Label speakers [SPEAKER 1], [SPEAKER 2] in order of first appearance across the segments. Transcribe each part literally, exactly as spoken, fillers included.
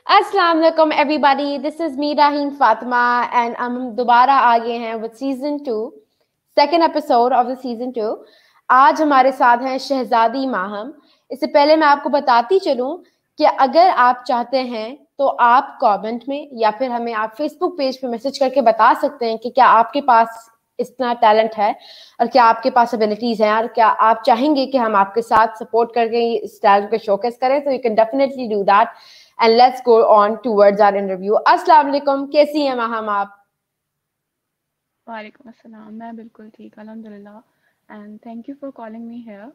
[SPEAKER 1] अस्सलाम वालेकुम everybody, this is me राहीन फातिमा एंड हम दोबारा आ गए हैं with season two, second episode of the season two. आज हमारे साथ हैं शहजादी माहम। इससे पहले मैं आपको बताती चलूं कि अगर आप चाहते हैं तो आप कमेंट में या फिर हमें आप फेसबुक पेज पे मैसेज करके बता सकते हैं कि क्या आपके पास इतना टैलेंट है और क्या आपके पास एबिलिटीज हैं और क्या आप चाहेंगे कि हम आपके साथ सपोर्ट करके इस टैलेंट को शोकेस करें, तो you can definitely do that and let's go on towards our interview. अस्सलाम वालेकुम, कैसी हैं माहम आप?
[SPEAKER 2] वालेकुम अस्सलाम, मैं बिल्कुल ठीक अल्हम्दुलिल्लाह and thank you for calling me here.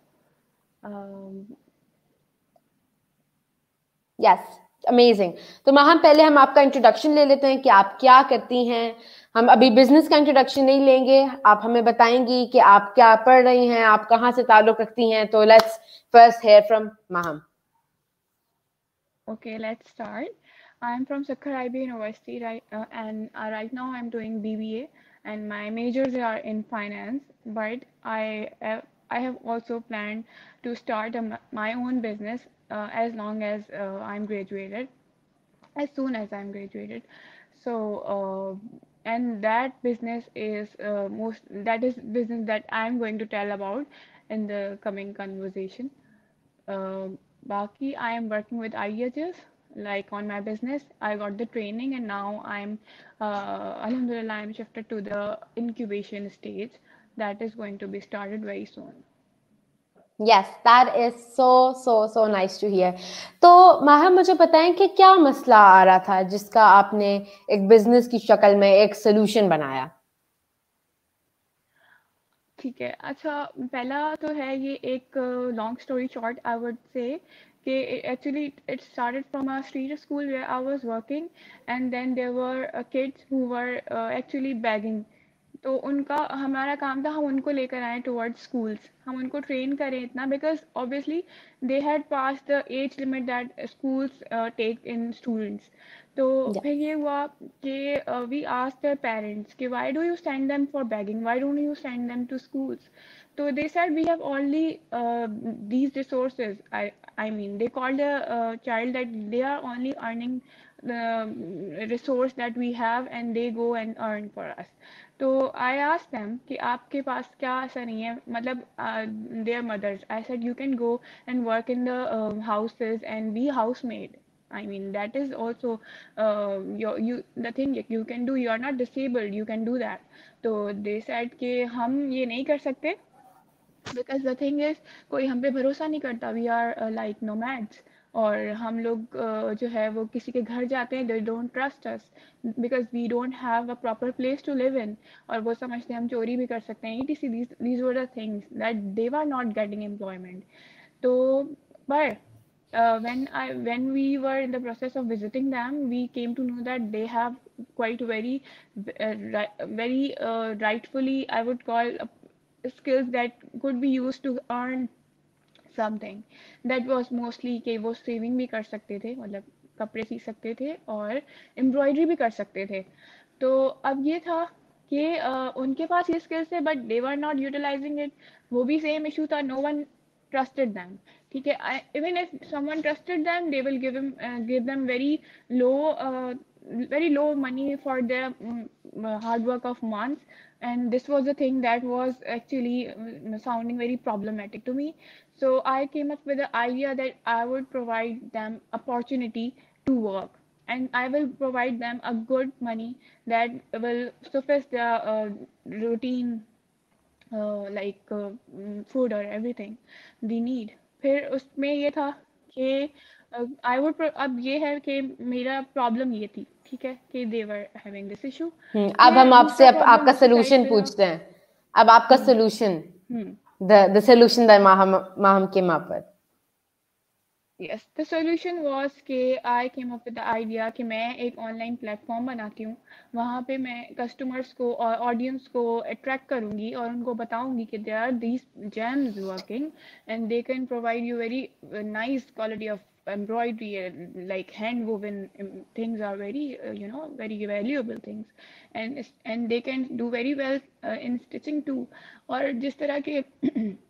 [SPEAKER 1] Yes, amazing. तो माहम, पहले हम आपका इंट्रोडक्शन ले लेते हैं कि आप क्या करती हैं। हम अभी बिजनेस का इंट्रोडक्शन नहीं लेंगे, आप हमें बताएंगी कि आप क्या पढ़ रही हैं, आप कहाँ से ताल्लुक रखती हैं। तो let's first hear from Maham.
[SPEAKER 2] Okay, let's start. I'm from Sakhar I B University, right? Uh, and uh, right now I'm doing B B A, and my majors are in finance. But I uh, I have also planned to start a, my own business uh, as long as uh, I'm graduated, as soon as I'm graduated. So uh, and that business is uh, most that is business that I'm going to tell about in the coming conversation. Uh, Baki, I am working with I E H S, like on my business. I got the training and now I'm, uh, Alhamdulillah, I'm shifted to the incubation stage that is going to be started very soon.
[SPEAKER 1] Yes, that is so so so nice to hear. तो माहम, मुझे बताएं कि क्या मसला आ रहा था जिसका आपने एक बिजनेस की शक्ल में एक सोल्यूशन बनाया।
[SPEAKER 2] ठीक है, अच्छा पहला तो है ये एक long story short I would say कि actually it started from a street school where I was working, and then there were uh, kids who were uh, actually begging. तो उनका हमारा काम था हम उनको लेकर आए टुवर्ड्स स्कूल्स, हम उनको ट्रेन करें इतना because obviously they had pass the age limit that schools take in students. तो फिर ये हुआ कि वी आस्क्ड देयर पेरेंट्स कि why do you send them for begging, why don't you send them to schools. तो they said we have only uh, these resources. I I mean they called a uh, child that they are only earning the resource that we have and they go and earn for us. तो I asked them कि आपके पास क्या ऐसा नहीं है, मतलब uh, their mothers. I said you can go and work in the uh, houses and be housemaid. I mean that is also uh, you you the thing you can do. You are not disabled. You can do that. तो they said कि हम ये नहीं कर सकते because the thing is कोई हम पे भरोसा नहीं करता, वी आर लाइक नोमैड्स। और हम लोग uh, जो है वो किसी के घर जाते हैं, they don't trust us because we don't have a proper place to live in, और वो समझते हैं हम चोरी भी कर सकते हैं। ETC these were the things that they were not getting employment. तो पर uh, when I when we were in the process of visiting them, we came to know that they have quite very uh, ri- very uh, rightfully I would call uh, skills that could be used to earn something. That was mostly कि वो saving भी कर सकते थे, मतलब कपड़े सी सकते थे और एम्ब्रॉयडरी भी कर सकते थे। तो अब ये था कि uh, उनके पास ये स्किल्स थे but they were not utilising it. वो भी सेम इशू था, नो वन trusted them। ठीक है, even if someone trusted them they will give them uh, give them very low uh, very low money for their um, hard work of months, and this was the thing that was actually uh, sounding very problematic to me. So I came up with the idea that I would provide them opportunity to work, and I will provide them a good money that will suffice their uh, routine uh, like uh, mm, food or everything they need। फिर उसमें ये था कि I would अब ये है कि मेरा प्रॉब्लम ये थी, ठीक है, कि they were having this issue.
[SPEAKER 1] अब हम
[SPEAKER 2] फिर
[SPEAKER 1] आपसे
[SPEAKER 2] दूसरा
[SPEAKER 1] आप,
[SPEAKER 2] प्रॉब्लम
[SPEAKER 1] आपका
[SPEAKER 2] उसी साइड
[SPEAKER 1] सोल्यूशन
[SPEAKER 2] पे था।
[SPEAKER 1] पूछते हैं। अब आपका
[SPEAKER 2] hmm
[SPEAKER 1] solution,
[SPEAKER 2] hmm
[SPEAKER 1] the the solution that Maham Maham came up with.
[SPEAKER 2] Yes, the solution was कि I came up with the idea कि मैं एक ऑनलाइन प्लेटफॉर्म बनाती हूँ। वहाँ पे मैं कस्टमर्स को और ऑडियंस को अट्रैक्ट करूँगी और उनको बताऊँगी कि there are these gems working and they can provide you very nice quality of embroidery, uh, like hand woven um, things are very uh, you know very valuable things, and and they can do very well uh, in stitching too। और जिस तरह के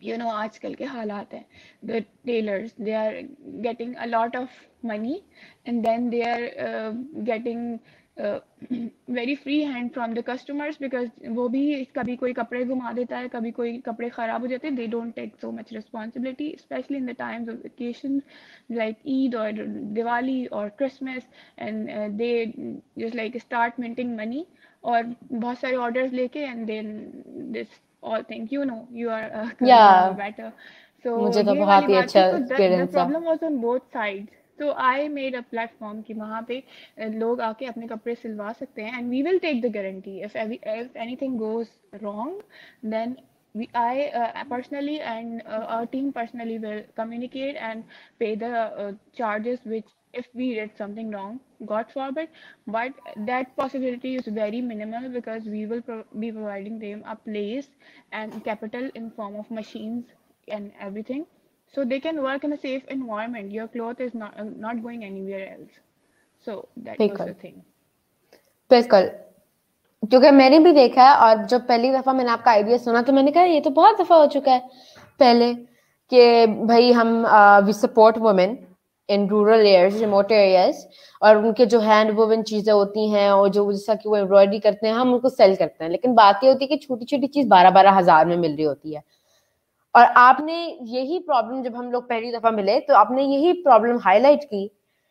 [SPEAKER 2] you know आजकल के हालात हैं, the tailors they are getting a lot of money and then they are uh, getting uh, very free hand from the customers because वो भी कभी कोई कपड़े घुमा देता है, कभी कोई कपड़े खराब हो जाते हैं, they don't take so much responsibility especially in the times of occasions like Eid or Diwali or Christmas and uh, they just like start minting money और बहुत सारे orders लेके and then this all think you know you are uh,
[SPEAKER 1] या
[SPEAKER 2] you know better so
[SPEAKER 1] मुझे तो
[SPEAKER 2] ये वाली
[SPEAKER 1] बहुत ही
[SPEAKER 2] बात थी
[SPEAKER 1] अच्छा
[SPEAKER 2] तो the, the
[SPEAKER 1] एक्सपीरियंस था।
[SPEAKER 2] problem was on both sides so I made a platform कि वहाँ पे अ, लोग आके अपने कपड़े सिलवा सकते हैं and we will take the guarantee if every, if anything goes wrong then we I uh, personally and uh, our team personally will communicate and pay the uh, charges which if we did something wrong god forbid but that possibility is very minimal because we will pro- be providing them a place and capital in form of machines and everything so they can work in a safe environment your cloth is not uh, not going anywhere else so that was
[SPEAKER 1] बिल्कुल
[SPEAKER 2] the thing
[SPEAKER 1] बिल्कुल, क्योंकि मैंने भी देखा है और जब पहली दफा मैंने आपका आइडिया सुना तो मैंने कहा ये तो बहुत दफा हो चुका है पहले कि भाई हम we support women in rural areas, remote areas, और उनके जो हैंड वुवन चीजें होती हैं और जो जैसा कि वो एम्ब्रॉयडरी करते हैं हम उनको सेल करते हैं, लेकिन बात ये होती है कि छोटी छोटी चीज बारह बारह हजार में मिल रही होती है। और आपने यही प्रॉब्लम, जब हम लोग पहली दफा मिले तो आपने यही प्रॉब्लम हाईलाइट की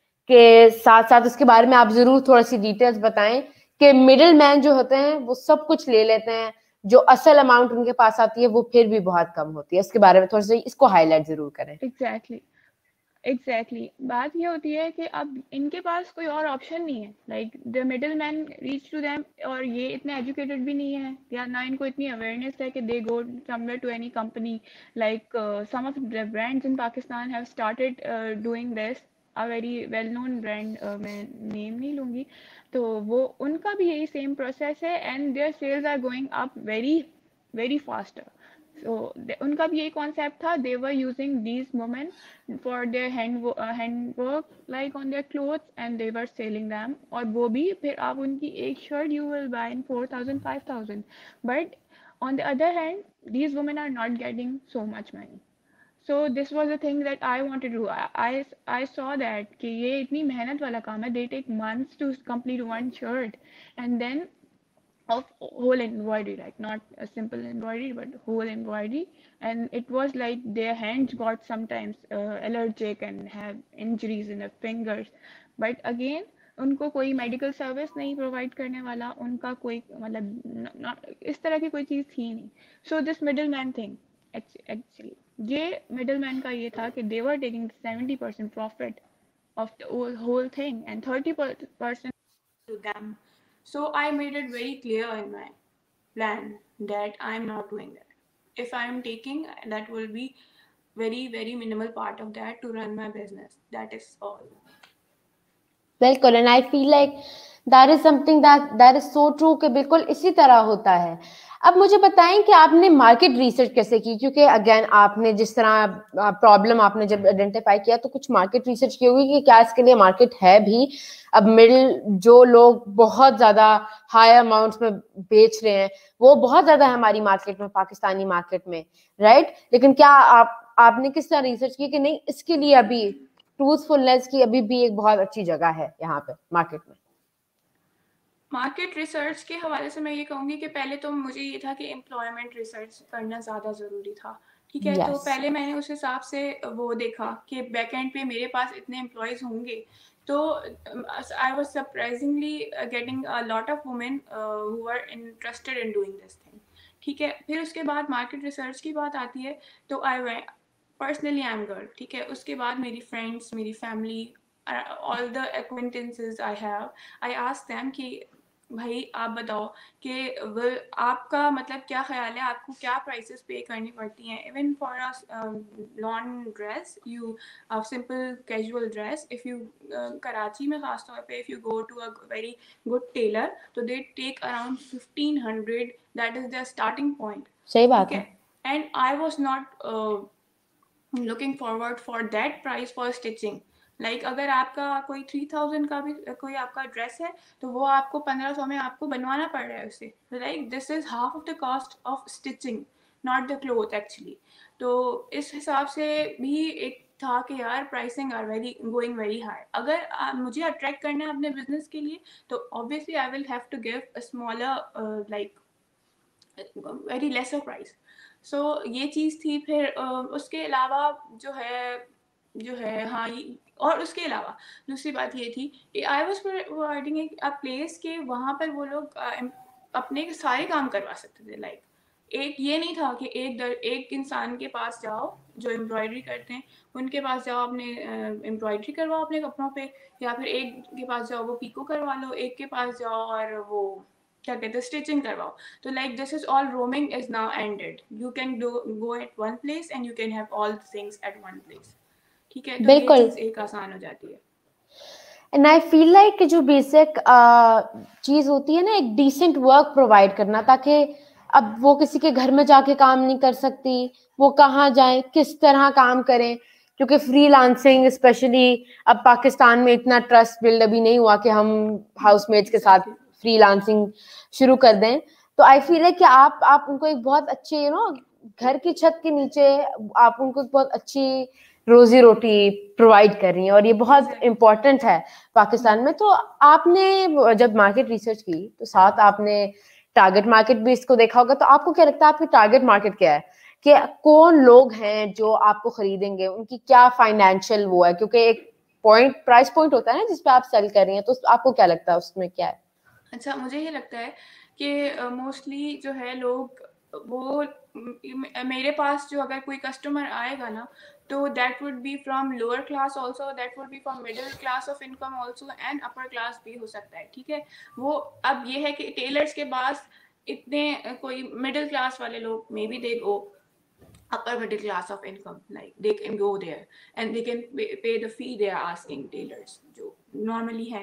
[SPEAKER 1] के साथ साथ उसके बारे में आप जरूर थोड़ी सी डिटेल्स बताएं कि मिडिल मैन जो होते हैं वो सब कुछ ले लेते हैं, जो असल अमाउंट उनके पास आती है वो फिर भी बहुत कम होती है। इसके बारे में थोड़ा सा इसको हाईलाइट जरूर करें।
[SPEAKER 2] exactly exactly exactly. बात ये होती है कि अब इनके पास कोई और ऑप्शन नहीं है like the middle man reach to them और ये इतने एजुकेटेड भी नहीं है या ना इनको इतनी अवेयरनेस है कि they go somewhere to any company like some of the brands in Pakistan have started doing this a very well known brand मैं नेम नहीं लूँगी तो वो उनका भी यही सेम प्रोसेस है and their sales are going up very very faster so the, उनका भी यही concept था they were using these women for their hand wo- uh, hand work like on their clothes and they were selling them और वो भी फिर आप उनकी एक shirt you will buy in four thousand five thousand but on the other hand these women are not getting so much money so this was the thing that I wanted to do I I, I saw that कि ये इतनी मेहनत वाला काम है they take months to complete one shirt and then of whole embroidery like not a simple embroidery but whole embroidery and it was like their hands got sometimes uh, allergic and have injuries in their fingers but again उनको कोई medical service नहीं provide करने वाला उनका कोई मतलब इस तरह की कोई चीज़ थी नहीं so this middle man thing actually ये मिडिल मैन का ये था कि they were taking seventy percent profit of the whole, whole thing and thirty percent to them. So I made it very clear in my plan that I'm not doing that. If I'm taking, that will be very, very minimal part of that to run my business. That is all.
[SPEAKER 1] बिल्कुल, and I feel like that is something that that is so true कि बिल्कुल इसी तरह होता है। अब मुझे बताएं कि आपने मार्केट रिसर्च कैसे की, क्योंकि अगेन आपने जिस तरह प्रॉब्लम आपने जब आइडेंटिफाई किया तो कुछ मार्केट रिसर्च की होगी कि क्या इसके लिए मार्केट है भी। अब मिडिल जो लोग बहुत ज्यादा हाई अमाउंट्स में बेच रहे हैं वो बहुत ज्यादा है हमारी मार्केट में, पाकिस्तानी मार्केट में, राइट? लेकिन क्या आप आपने किस तरह रिसर्च की कि नहीं इसके लिए अभी ट्रूथफुलनेस की अभी भी एक बहुत अच्छी जगह है यहाँ पे मार्केट में?
[SPEAKER 2] मार्केट रिसर्च के हवाले से मैं ये कहूँगी कि पहले तो मुझे ये था कि एम्प्लॉयमेंट रिसर्च करना ज़्यादा ज़रूरी था, ठीक है। yes. तो पहले मैंने उस हिसाब से वो देखा कि बैक एंड पे मेरे पास इतने एम्प्लॉयज़ होंगे तो I was surprisingly getting a lot of women who are interested in doing this thing, ठीक है। फिर उसके बाद मार्केट रिसर्च की बात आती है तो I personally I am girl, ठीक है। उसके बाद मेरी फ्रेंड्स, मेरी family, all the acquaintances I have, I ask them कि भाई आप बताओ कि विल आपका मतलब क्या ख्याल है, आपको क्या प्राइसेस पे करनी पड़ती हैं even for a lawn dress, you simple casual dress, if you Karachi में खास तौर पे if you go to a very good tailor तो they take around fifteen hundred, that is their starting point.
[SPEAKER 1] सही बात है।
[SPEAKER 2] And I was not looking forward for that price for stitching. Like अगर आपका कोई थ्री थाउजेंड का भी कोई आपका ड्रेस है तो वो आपको पंद्रह सौ में आपको बनवाना पड़ रहा है उससे, like this is half of the cost of stitching. Not the cloth actually. तो इस हिसाब से भी एक था कि यार pricing are very going very high. अगर uh, मुझे अट्रैक्ट करना है अपने बिजनेस के लिए तो obviously I will have to give a smaller like very lesser price. So ये चीज़ थी। फिर uh, उसके अलावा जो है जो है हाँ ये, और उसके अलावा दूसरी बात ये थी कि I was providing a place के वहाँ पर वो लोग uh, अपने सारे काम करवा सकते थे। लाइक एक ये नहीं था कि एक दर एक इंसान के पास जाओ जो एम्ब्रॉयडरी करते हैं उनके पास जाओ अपने एम्ब्रॉयडरी करवाओ अपने कपड़ों पे, या फिर एक के पास जाओ वो पीको करवा लो, एक के पास जाओ और वो क्या कहते हैं स्टिचिंग करवाओ। तो like this is all roaming is now ended. You can do go at one place and you can have all things at one place. ठीक है, तो ये
[SPEAKER 1] बिल्कुल।
[SPEAKER 2] चीज़ एक आसान हो जाती है।
[SPEAKER 1] एंड आई फील लाइक कि जो बेसिक चीज होती है ना, एक डिसेंट वर्क प्रोवाइड करना, ताकि अब वो किसी के घर में जाके काम नहीं कर सकती, वो कहाँ जाए, किस तरह काम करें, क्योंकि फ्रीलांसिंग स्पेशली अब पाकिस्तान में इतना ट्रस्ट बिल्ड अभी नहीं हुआ कि हम हाउसमेट्स के साथ फ्रीलांसिंग शुरू कर दें। तो आई फील है कि आप आप उनको एक बहुत अच्छे यू नो घर की छत के नीचे आप उनको एक बहुत अच्छी रोजी रोटी प्रोवाइड कर रही हैं, और ये बहुत इम्पोर्टेंट है पाकिस्तान में। तो आपने जब मार्केट रिसर्च की तो साथ आपने टारगेट मार्केट भी इसको देखा होगा, तो आपको क्या लगता है आपकी टारगेट मार्केट क्या है, कि कौन लोग हैं जो आपको खरीदेंगे, उनकी क्या फाइनेंशियल वो है, क्योंकि एक पॉइंट प्राइस पॉइंट होता है ना जिसपे आप सेल कर रही हैं, तो आपको क्या लगता है उसमें क्या है?
[SPEAKER 2] अच्छा, मुझे ये लगता है कि मोस्टली uh, जो है लोग वो म- मेरे पास जो अगर कोई कस्टमर आएगा ना तो that would be from lower class also, that would be from middle class of income also and upper class भी हो सकता है। ठीक है, वो अब ये है कि टेलर्स के पास इतने uh, कोई मिडिल क्लास वाले लोग maybe they go upper middle class of income, like they can go there and they can pay, pay the fee they are asking tailors जो normally है।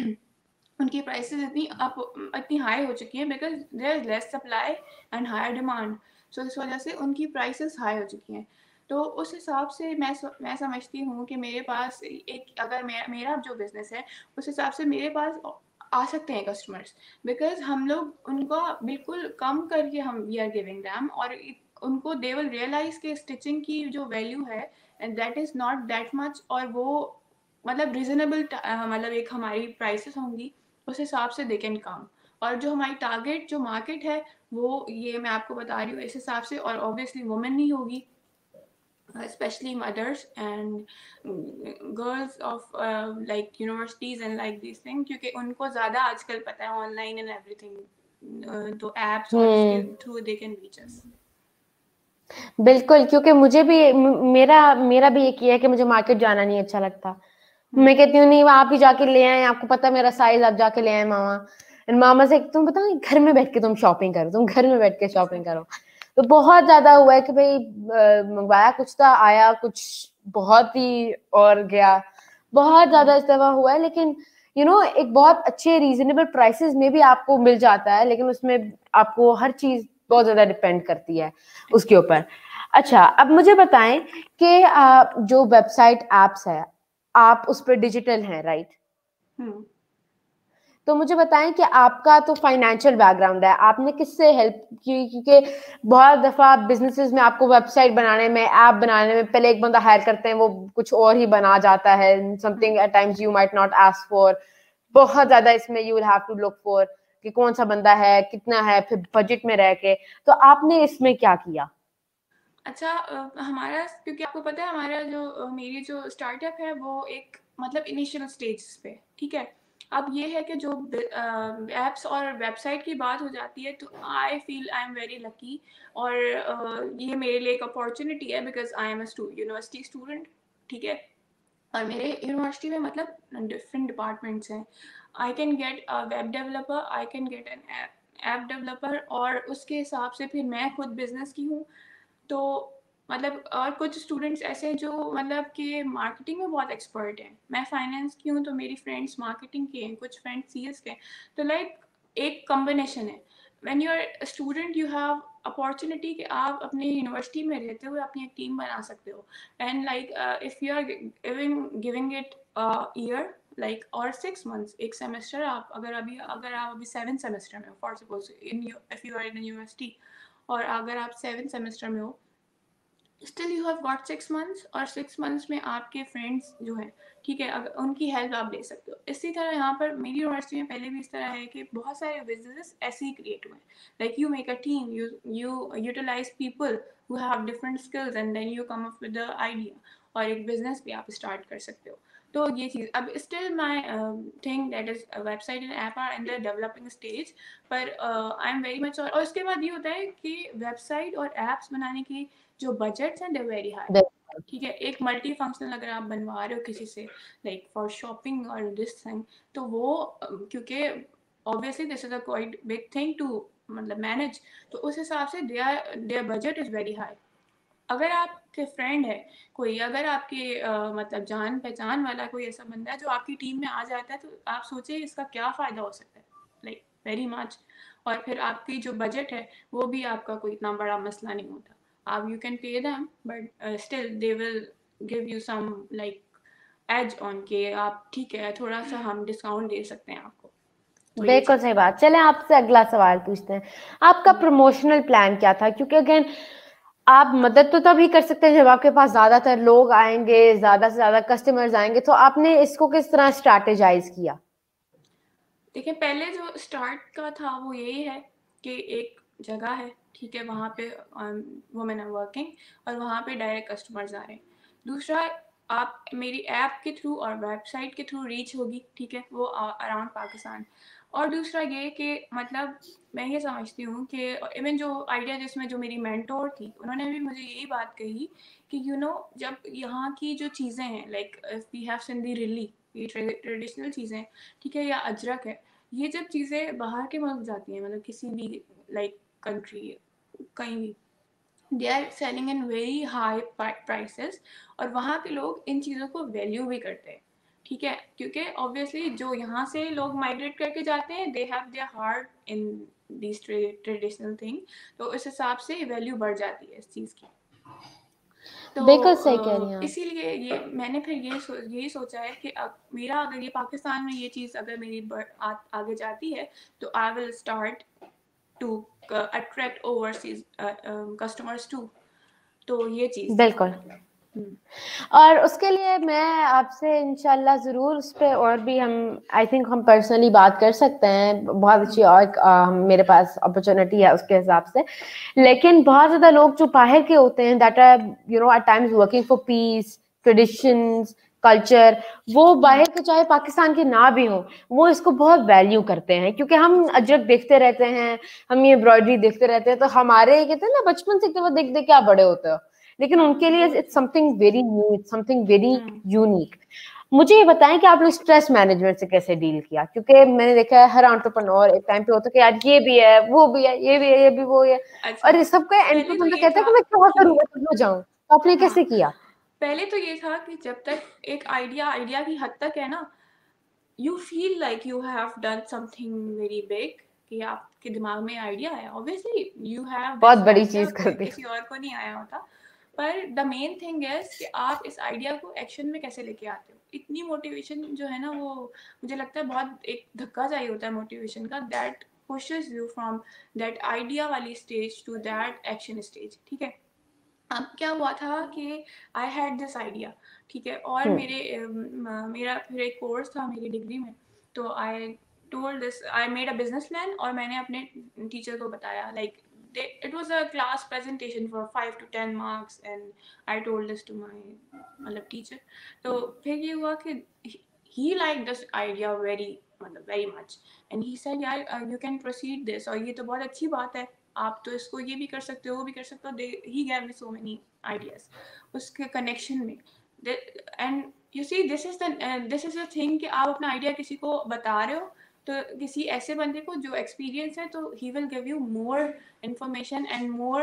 [SPEAKER 2] उनकी प्राइसेस इतनी up इतनी high हो चुकी हैं because there is less supply and higher demand. So इस वजह से उनकी प्राइसेस हाई हो चुकी हैं। तो उस हिसाब से मैं मैं समझती हूँ कि मेरे पास एक अगर मेरा मेरा जो बिजनेस है उस हिसाब से मेरे पास आ सकते हैं कस्टमर्स, बिकॉज हम लोग उनको बिल्कुल कम करके हम वी आर गिविंग दैम, और उनको दे विल रियलाइज के स्टिचिंग की जो वैल्यू है and that is not that much, और वो मतलब रिजनेबल मतलब एक हमारी प्राइसेस होंगी उस हिसाब से दे कैन कम। और जो हमारी टारगेट जो मार्केट है वो ये मैं आपको बता रही हूँ इस हिसाब से, और ऑब्वियसली वुमेन ही होगी, especially mothers and girls of uh, like universities and like these things, क्योंकि उनको ज़्यादा आजकल पता है online and everything, uh, तो apps और उसके through they can reach us।
[SPEAKER 1] बिल्कुल, क्योंकि मुझे भी मेरा मेरा भी एक ये है कि मुझे मार्केट जाना नहीं अच्छा लगता। मैं कहती हूँ नहीं आप ही जाके ले आए, आपको पता है मेरा साइज, आप जाके ले आए मामा। मामा से तुम बताओ घर में बैठ के तुम शॉपिंग करो, तुम घर में बैठ के शॉपिंग करो। तो बहुत ज्यादा हुआ है कि भाई मंगवाया कुछ था, आया कुछ बहुत ही और गया, बहुत ज्यादा इस दफा हुआ है। लेकिन यू you नो know, एक बहुत अच्छे रीजनेबल प्राइसेस में भी आपको मिल जाता है, लेकिन उसमें आपको हर चीज बहुत ज्यादा डिपेंड करती है उसके ऊपर। अच्छा, अब मुझे बताएं कि जो वेबसाइट एप्स है आप उस पर डिजिटल हैं, राइट?
[SPEAKER 2] हम्म
[SPEAKER 1] तो मुझे बताएं कि आपका तो फाइनेंशियल बैकग्राउंड है, आपने किससे हेल्प की? क्योंकि बहुत दफा बिजनेसेस में आपको वेबसाइट बनाने में, ऐप बनाने में पहले एक बंदा हायर करते हैं, वो कुछ और ही बना जाता है, something at times you might not ask for. बहुत ज्यादा इसमें you will have to look for कि कौन सा बंदा है, कितना है, फिर बजट में रह के। तो आपने इसमें क्या किया?
[SPEAKER 2] अच्छा, uh, हमारा क्योंकि आपको पता है हमारा जो uh, मेरी जो स्टार्टअप है वो एक मतलब इनिशियल स्टेज पे, ठीक है। अब ये है कि जो एप्स uh, और वेबसाइट की बात हो जाती है तो I feel I am very lucky, और uh, ये मेरे लिए एक अपॉर्चुनिटी है because I am a university student, ठीक है। और मेरे यूनिवर्सिटी में मतलब डिफरेंट डिपार्टमेंट्स हैं। I can get a web developer, I can get an app developer, और उसके हिसाब से फिर मैं खुद बिजनेस की हूँ। तो मतलब और कुछ स्टूडेंट्स ऐसे जो मतलब कि मार्केटिंग में बहुत एक्सपर्ट हैं। मैं फाइनेंस की हूँ तो मेरी फ्रेंड्स मार्केटिंग के हैं, कुछ फ्रेंड्स सीएस के हैं। तो लाइक एक कॉम्बिनेशन है। When you are student you have opportunity कि आप अपने यूनिवर्सिटी में रहते हुए अपनी एक टीम बना सकते हो, and like if you are giving giving it year like और सिक्स मंथ्स, एक सेमेस्टर। आप अगर अभी अगर आप अभी सेवन सेमेस्टर में for suppose in if you are in university,
[SPEAKER 3] और अगर आप सेवन सेमेस्टर में हो, still you have got six months, और सिक्स मंथ्स में आपके फ्रेंड्स जो हैं, ठीक है, अगर उनकी हेल्प आप ले सकते हो। इसी तरह यहाँ पर मेरी यूनिवर्सिटी में पहले भी इस तरह है कि बहुत सारे बिजनेस ऐसे ही क्रिएट हुए हैं, like you make a team, you you utilise people who have different skills and then you come up with the idea, और एक बिजनेस भी आप स्टार्ट कर सकते हो। तो ये चीज़ अब still my thing that is website and app are in the developing stage, पर आई एम वेरी मच। और उसके बाद ये होता है कि वेबसाइट और एप्स बनाने की जो बजट्स हैं दे वेरी हाई, ठीक है। एक मल्टी फंक्शनल अगर आप बनवा रहे हो किसी से, लाइक फॉर शॉपिंग और दिस थिंग, तो वो क्योंकि obviously this is a quite big thing to मतलब मैनेज, तो उस हिसाब से their their budget is very high. अगर आपके फ्रेंड है कोई, अगर आपके uh, मतलब जान पहचान वाला कोई ऐसा बंदा है जो आपकी टीम में आ जाता है, तो आप सोचिए इसका क्या फ़ायदा हो सकता है, लाइक वेरी मच। और फिर आपकी जो बजट है वो भी आपका कोई इतना बड़ा मसला नहीं होता। आप you can pay them, but still they will give you some like edge on के आप, ठीक है, थोड़ा सा हम डिस्काउंट दे सकते हैं आपको। तो
[SPEAKER 1] बिल्कुल सही बात। चले आपसे अगला सवाल पूछते हैं, आपका प्रमोशनल प्लान क्या था? क्योंकि अगेन आप मदद तो तभी कर सकते हैं जब आपके पास ज्यादातर लोग आएंगे, ज्यादा से ज्यादा कस्टमर्स आएंगे, तो आपने इसको किस तरह स्ट्रैटेजाइज किया?
[SPEAKER 3] देखिए, पहले जो स्टार्ट का था वो यही है कि एक जगह है, ठीक है, वहाँ पे वुमेन आर वर्किंग और वहाँ पे डायरेक्ट कस्टमर्स आ रहे हैं। दूसरा, आप मेरी ऐप के थ्रू और वेबसाइट के थ्रू रीच होगी, ठीक है, वो अराउंड पाकिस्तान। और दूसरा ये कि मतलब मैं ये समझती हूँ कि इवन जो आइडिया जिसमें जो मेरी मेंटोर थी उन्होंने भी मुझे यही बात कही कि यू you नो know, जब यहाँ की जो चीज़ें हैं, like we have Sindhi ralli, ये ट्रेडिशनल चीज़ें, ठीक है, या अजरक है, ये जब चीज़ें बाहर के मुल्क जाती हैं, मतलब किसी भी लाइक कंट्री कहीं भी, they are selling in very high prices, और वहाँ पे लोग इन चीज़ों को वैल्यू भी करते हैं, ठीक है, क्योंकि ऑब्वियसली जो यहाँ से लोग माइग्रेट करके जाते हैं they have their heart in this traditional thing, तो इस हिसाब से वैल्यू बढ़ जाती है इस चीज़ की। तो
[SPEAKER 1] बिल्कुल सही कह रही हैं।
[SPEAKER 3] इसीलिए ये मैंने फिर ये सो, यही सोचा है कि अब मेरा अगर ये पाकिस्तान में ये चीज़ अगर मेरी आ, आगे जाती है, तो I will start to attract overseas customers too. तो ये चीज़
[SPEAKER 1] बिल्कुल। और उसके लिए मैं आपसे इंशाल्लाह ज़रूर उस पर और भी हम आई थिंक हम पर्सनली बात कर सकते हैं, बहुत अच्छी और आ, मेरे पास अपॉर्चुनिटी है उसके हिसाब से। लेकिन बहुत ज़्यादा लोग जो बाहर के होते हैं that are you know at times working for peace, traditions, culture, वो बाहर के चाहे पाकिस्तान के ना भी हो, वो इसको बहुत वैल्यू करते हैं, क्योंकि हम अजरक देखते रहते हैं, हम ये एम्ब्रॉयडरी देखते रहते हैं, तो हमारे कहते हैं ना बचपन से वो देख देख के आप बड़े होते हो, लेकिन उनके लिए it's something very new, it's something very unique. मुझे ये बताएं कि आपने स्ट्रेस मैनेजमेंट से कैसे डील किया? क्योंकि मैंने देखा है हर एंटरप्रेन्योर एक टाइम पे होता है कि यार ये भी है, वो भी है, ये भी है, ये भी वो है,
[SPEAKER 3] अच्छा,
[SPEAKER 1] और इस सबका एंड पे बंदा कहता है कि मैं क्या करूं, मैं कहाँ जाऊं, तो आपने
[SPEAKER 3] हाँ,
[SPEAKER 1] कैसे किया?
[SPEAKER 3] पहले तो ये था कि जब तक एक आइडिया आइडिया की हद तक है ना, you feel like you have done something very big, कि आपके दिमाग में आइडिया है, ऑब्वियसली यू हैव
[SPEAKER 1] बहुत बड़ी चीज कर दी,
[SPEAKER 3] किसी और को नहीं आया होता, पर द मेन थिंग इज कि आप इस आइडिया को एक्शन में कैसे लेके आते हो। इतनी मोटिवेशन जो है ना, वो मुझे लगता है बहुत एक धक्का चाहिए होता है मोटिवेशन का, that pushes you from that idea वाली stage to that action stage, ठीक है। अब क्या हुआ था कि आई हैड दिस आइडिया, ठीक है, और मेरे मेरा फिर एक कोर्स था मेरी डिग्री में, तो I told this, I made a business plan, और मैंने अपने टीचर को बताया, like it was a class presentation for five to ten marks and I told this to my मतलब teacher। तो फिर ये हुआ कि he liked this idea very मतलब very much and he said यार uh, you can proceed this, और ये तो बहुत अच्छी बात है, आप तो इसको ये भी कर सकते हो, वो भी कर सकते हो। he gave me so many ideas उसके कनेक्शन में, and you see this is the uh, this is the thing कि आप अपना आइडिया किसी को बता रहे हो, तो किसी ऐसे बंदे को जो एक्सपीरियंस है, तो he will give you more information and more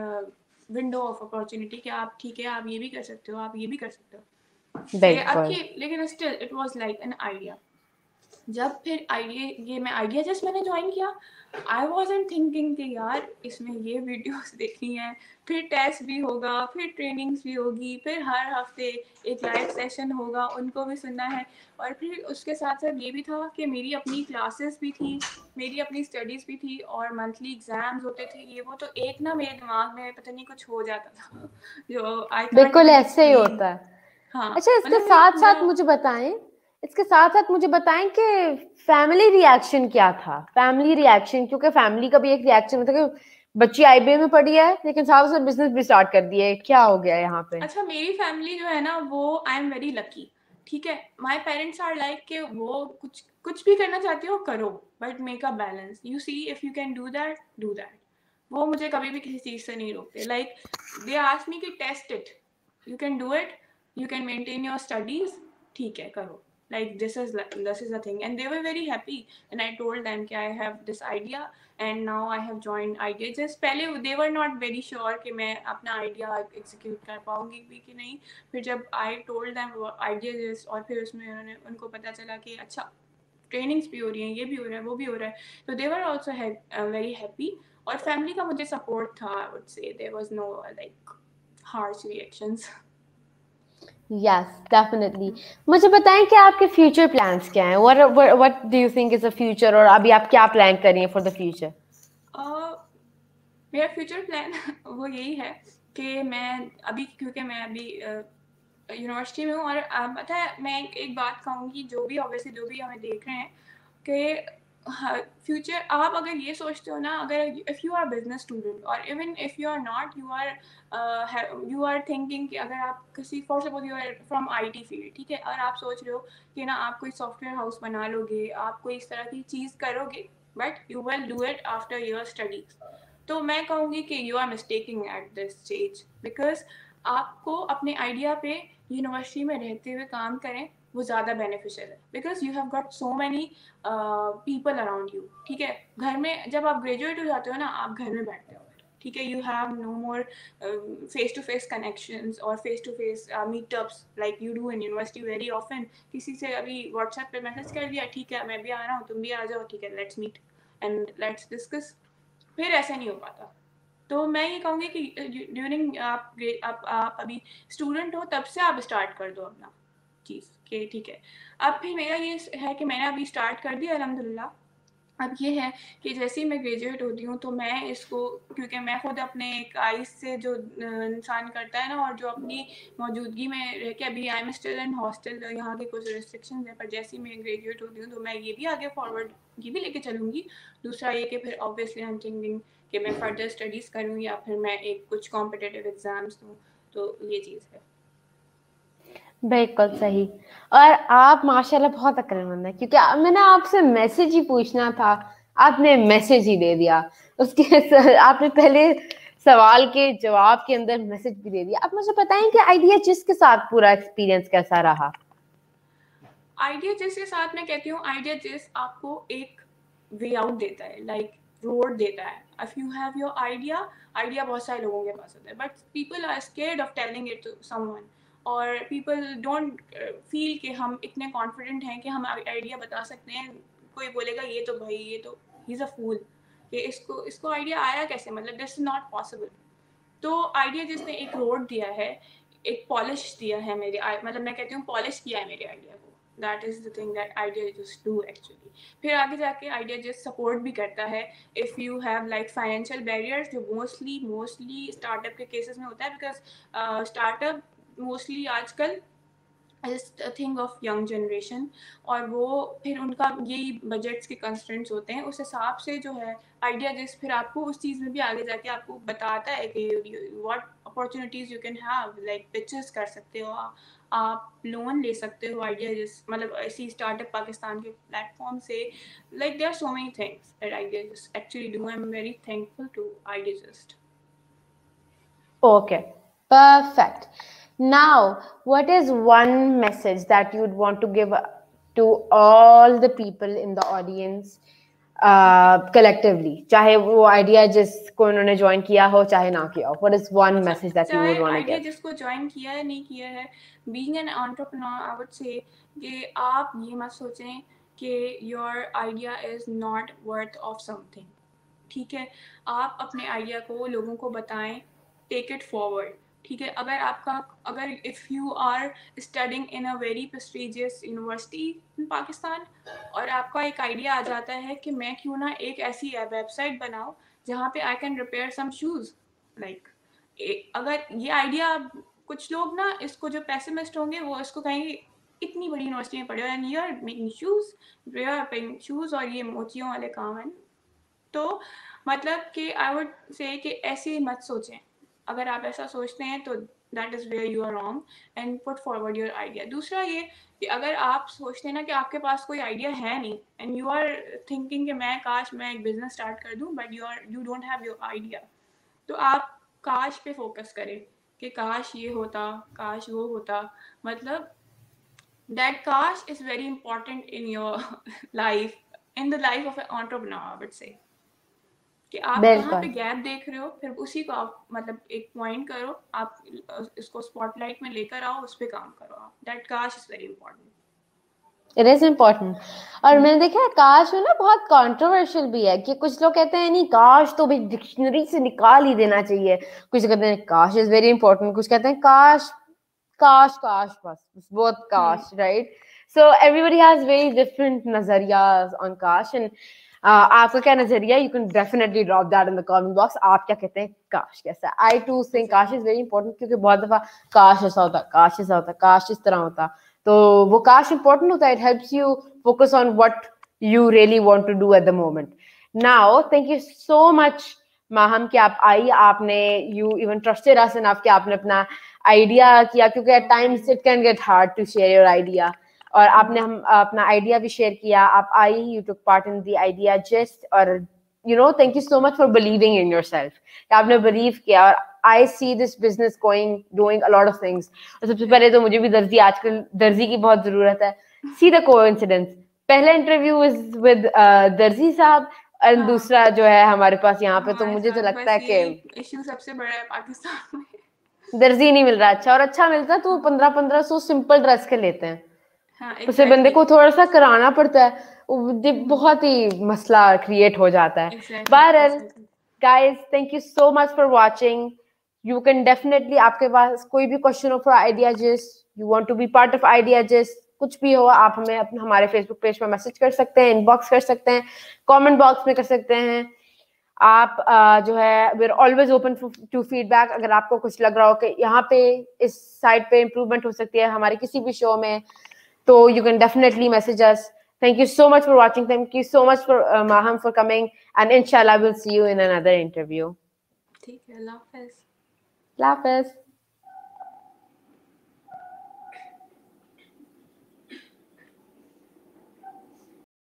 [SPEAKER 3] window of opportunity कि आप ठीक है, आप ये भी कर सकते हो, आप ये भी कर सकते हो।
[SPEAKER 1] बिल्कुल।
[SPEAKER 3] लेकिन still it was like an idea. जब फिर आइडिया ये मैं आइडिया जस्ट मैंने ज्वाइन किया, आई वॉजंट थिंकिंग कि यार इसमें ये वीडियोस देखनी है, फिर टेस्ट भी होगा, फिर ट्रेनिंग्स भी होगी, फिर हर हफ्ते एक लाइव सेशन होगा, उनको भी सुनना है, और फिर उसके साथ साथ ये भी था कि मेरी अपनी क्लासेस भी थी, मेरी अपनी स्टडीज़ भी थी, और मंथली एग्जाम्स होते थे, ये वो, तो एक ना मेरे दिमाग में पता नहीं कुछ हो जाता था जो आई
[SPEAKER 1] बिल्कुल ऐसे ही होता है।
[SPEAKER 3] हाँ,
[SPEAKER 1] अच्छा, इसके
[SPEAKER 3] मतलब
[SPEAKER 1] साथ साथ मुझे बताएं इसके साथ साथ मुझे बताएं कि फैमिली रिएक्शन क्या था, फैमिली रिएक्शन, क्योंकि फैमिली का भी एक रिएक्शन होता है कि बच्ची आईबीए में पढ़ी है लेकिन साथ साथ बिजनेस भी स्टार्ट कर दिया है, क्या हो गया यहाँ पे?
[SPEAKER 3] अच्छा, मेरी फैमिली जो है ना वो आई एम वेरी लकी, ठीक है। माई पेरेंट्स आर लाइक कि वो कुछ कुछ भी करना चाहती हो करो, but make a balance, you see if you can do that do that. वो मुझे कभी भी किसी चीज़ से नहीं रोकते, लाइक दे आस्क मी कि test it, you can do it, you can maintain your studies, ठीक है करो, like this is this is the thing, and they were very happy and I told them कि I have this idea and now I have joined ideaGist। पहले they were not very sure कि मैं अपना idea execute कर पाऊंगी भी कि नहीं, फिर जब I told them ideaGist और फिर उसमें उन्होंने उनको पता चला कि अच्छा ट्रेनिंग्स भी हो रही हैं, ये भी हो रहा है, वो भी हो रहा है, तो they were also very happy. और फैमिली का मुझे सपोर्ट था, I would say there was no like harsh reactions.
[SPEAKER 1] Yes definitely. मुझे बताएं कि आपके फ्यूचर प्लान्स क्या हैं, what what do you think is a future, और अभी आप क्या प्लान कर रही हैं फॉर द फ्यूचर?
[SPEAKER 3] मेरा फ्यूचर प्लान वो यही है कि मैं अभी, क्योंकि मैं अभी यूनिवर्सिटी में हूँ, और पता है मैं एक, एक बात कहूँगी, जो भी ऑब्वियसली जो भी हमें देख रहे हैं कि फ्यूचर आप अगर ये सोचते हो ना, अगर if you are business student और even if you are not, you are you are thinking कि अगर आप किसी for suppose you are from IT field, ठीक है, और आप सोच रहे हो कि ना आप कोई सॉफ्टवेयर हाउस बना लोगे, आप कोई इस तरह की चीज़ करोगे, but you will do it after your studies, तो मैं कहूँगी कि you are mistaking at this stage, because आपको अपने आइडिया पे यूनिवर्सिटी में रहते हुए काम करें, वो ज़्यादा बेनिफिशियल है, because you have got so many people around you, ठीक है। घर में जब आप ग्रेजुएट हो जाते हो ना, आप घर में बैठते हो, ठीक है, you have no more face to face connections और face to face meetups like you do in university very often. किसी से अभी व्हाट्सएप पे मैसेज कर दिया, ठीक है मैं भी आ रहा हूँ, तुम भी आ जाओ, ठीक है, let's meet and let's discuss, फिर ऐसा नहीं हो पाता। तो मैं ये कहूँगी कि ड्यूरिंग आप आप आप अभी स्टूडेंट हो, तब से आप स्टार्ट कर दो अपना चीज़ कि ठीक है। अब फिर मेरा ये है कि मैंने अभी स्टार्ट कर दिया अल्हम्दुलिल्लाह। अब ये है कि जैसे ही मैं ग्रेजुएट होती हूँ, तो मैं इसको, क्योंकि मैं खुद अपने एक आइस से जो इंसान करता है ना, और जो अपनी मौजूदगी में रह के, अभी I am still in hostel, यहाँ के कुछ रिस्ट्रिक्शंस हैं, पर जैसे ही मैं ग्रेजुएट होती हूँ तो मैं ये भी आगे फॉरवर्ड ये भी लेके चलूँगी। दूसरा ये कि फिर ऑब्वियसली आई एम थिंकिंग कि मैं फर्दर स्टडीज़ करूँ या फिर मैं एक कुछ कॉम्पिटिटिव एग्जाम्स दूँ, तो ये चीज़ है।
[SPEAKER 1] बिल्कुल सही। और आप माशाल्लाह बहुत अक्लमंद है, क्योंकि मैंने आपसे मैसेज ही पूछना था, आपने मैसेज ही दे दिया, उसके आपने पहले सवाल के जवाब के अंदर मैसेज भी दे दिया। आप मुझे बताएं कि आइडियाजिस्ट के साथ पूरा एक्सपीरियंस कैसा रहा?
[SPEAKER 3] आइडियाजिस्ट के साथ मैं कहती हूँ, आइडियाजिस्ट आपको एक वे आउट देता है, लाइक रोड देता है। If you have your idea, idea बहुत सारे लोगों के पास होता है, but people are scared of telling it to someone, और पीपल डोंट फील कि हम इतने कॉन्फिडेंट हैं कि हम आइडिया बता सकते हैं। कोई बोलेगा ये तो भाई ये तो ही इज़ अ फूल, कि इसको इसको आइडिया आया कैसे, मतलब दिस इज नॉट पॉसिबल। तो आइडिया जिसने एक रोड दिया है, एक पॉलिश दिया है मेरे, मतलब मैं कहती हूँ पॉलिश किया है मेरे आइडिया को, that is the thing that idea just do actually. फिर आगे जाके आइडिया जस्ट सपोर्ट भी करता है if you have like financial barriers, जो मोस्टली मोस्टली स्टार्टअप के केसेस में होता है, बिकॉज स्टार्टअप मोस्टली आजकल थिंग ऑफ यंग जनरेशन, और वो फिर उनका यही बजट्स के कंस्ट्रेंट्स होते हैं, उस हिसाब से जो है आइडिया जिस फिर आपको उस चीज़ में भी आगे जाके आपको बताता है कि what opportunities you can have, like pitches कर सकते हो आप, लोन ले सकते हो आइडिया जिस, मतलब ऐसी स्टार्टअप पाकिस्तान के प्लेटफॉर्म से, like there are so many things that idea just actually do. I am very thankful to idea just.
[SPEAKER 1] Okay, perfect. Now, what is one message that you'd want to give to all the people in the audience uh, collectively? चाहे वो idea जिसको उन्होंने join किया हो चाहे ना किया हो, what is one message that you would want to
[SPEAKER 3] idea
[SPEAKER 1] give?
[SPEAKER 3] जिसको ज्वाइन किया है नहीं किया है, being an entrepreneur I would say कि आप ये मत सोचें कि your idea is not worth of something, ठीक है। आप अपने आइडिया को लोगों को बताएं, टेक इट फॉरवर्ड, ठीक है। अगर आपका अगर if you are studying in a very prestigious university in Pakistan और आपका एक आइडिया आ जाता है कि मैं क्यों ना एक ऐसी वेबसाइट बनाऊं जहाँ पे I can repair some shoes, like अगर ये आइडिया, कुछ लोग ना इसको जो पेसिमिस्ट होंगे वो इसको कहेंगे इतनी बड़ी यूनिवर्सिटी में पढ़े हो and you are making shoes, you are making shoes और ये मोचियों वाले काम हैं। तो मतलब कि आई वुड से कि ऐसे मत सोचें। अगर आप ऐसा सोचते हैं तो that is where you are wrong and put forward your idea. दूसरा ये कि अगर आप सोचते हैं ना कि आपके पास कोई आइडिया है नहीं एंड यू आर थिंकिंग कि मैं काश मैं एक बिजनेस स्टार्ट कर दूं but you are you don't have your idea, तो आप काश पे फोकस करें कि काश ये होता, काश वो होता। मतलब that cash is very important in your life, in the life of an entrepreneur I would say, कि आप कहाँ पे गैप देख रहे हो फिर उसी को आप मतलब एक पॉइंट करो, आप इसको स्पॉटलाइट में लेकर आओ, उस पर काम करो आप। That cash is very important.
[SPEAKER 1] It is important. और मैंने देखा है काश में ना बहुत कंट्रोवर्शियल भी है कि कुछ लोग कहते हैं नहीं काश तो भाई डिक्शनरी से निकाल ही देना चाहिए, कुछ कहते हैं काश इज वेरी इंपॉर्टेंट, कुछ कहते हैं काश काश काश बस बहुत cash, right. So everybody has very different नजरियाज ऑन काश एंड आपका क्या नजरिया, you can definitely drop that in the comment box. आप क्या कहते हैं काश कैसा? I too think cash is very important क्योंकि बहुत दफा काश ऐसा होता, काश ऐसा होता, काश इस तरह होता, तो वो काश इंपॉर्टेंट होता है। It helps you focus on what you really want to do at the moment. Now thank you so much Maham कि आप आई, आपने you even trusted us enough कि आपने अपना आइडिया किया, क्योंकि at times it can get hard to share your idea, और आपने हम अपना आइडिया भी शेयर किया। आप I, you took part in the idea gist, और you know thank you so much for believing in yourself, आपने बिलीव किया। और I see this business going doing a lot of things. और सबसे पहले तो मुझे भी दर्जी, आजकल दर्जी की बहुत जरूरत है। सी द कोइंसिडेंस, पहला इंटरव्यू इज विद दर्जी साहब और
[SPEAKER 3] हाँ।
[SPEAKER 1] दूसरा जो है हमारे पास यहाँ पे, तो मुझे तो लगता है कि
[SPEAKER 3] इश्यू सबसे बड़ा है पाकिस्तान में,
[SPEAKER 1] दर्जी नहीं मिल रहा अच्छा, और अच्छा मिलता तो पंद्रह पंद्रह सौ सिंपल ड्रेस के लेते हैं।
[SPEAKER 3] हाँ,
[SPEAKER 1] उसे
[SPEAKER 3] exactly.
[SPEAKER 1] बंदे को थोड़ा सा कराना पड़ता है, बहुत ही मसला क्रिएट हो जाता है।
[SPEAKER 3] exactly,
[SPEAKER 1] बहरहाल
[SPEAKER 3] exactly.
[SPEAKER 1] Guys, thank you so much for watching. You can definitely, आपके पास कोई भी क्वेश्चन हो for IdeaGist, you want to be part of IdeaGist, कुछ भी हो, आप हमें अपने हमारे फेसबुक पेज पर मैसेज कर सकते हैं, इनबॉक्स कर सकते हैं, कमेंट बॉक्स में कर सकते हैं। आप uh, जो है we are always open to feedback. अगर आपको कुछ लग रहा हो कि यहाँ पे इस साइड पे इम्प्रूवमेंट हो सकती है हमारे किसी भी शो में, तो you can definitely message us. Thank you so much for watching. Thank you so much for uh, Maham for coming, and inshallah we'll see you in another interview.
[SPEAKER 3] ठीक है, अल्लाह हाफ़िज़।
[SPEAKER 1] अल्लाह हाफ़िज़।